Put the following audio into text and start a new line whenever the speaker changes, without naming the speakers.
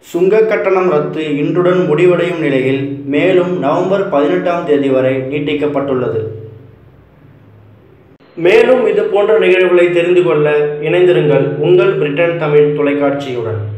சுங்க கட்டணம் ரத்து இன்றுடன் முடிவடையும் நிலையில் மேலும் நவம்பர் 18ஆம் தேதி வரை நீட்டிக்கப்பட்டுள்ளது. மேலும் இது போன்ற நிகழ்வுகளை தெரிந்து கொள்ள இணைந்திருங்கள் உங்கள் பிரிட்டன் தமிழ் தொலைக்காட்சியுடன்.